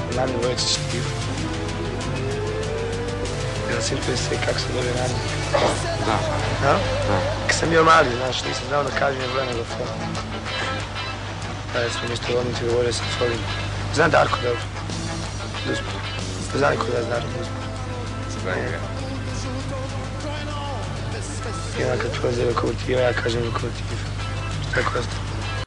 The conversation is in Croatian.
Nani Vojčić ti. Jel sjećate se kako sam dobio Nani? Da. Ja? Da. Kad sam bio mali, znaš, nisam znao da kažem je broj nego fon. Da, smo isto voliti govorio sa Folim. Znam Darko dobro. Znam kod vas Darko Duzman. Znam ga. I onda kad prolaze lokomotiva, ja kažem lokomotiv. Tako je.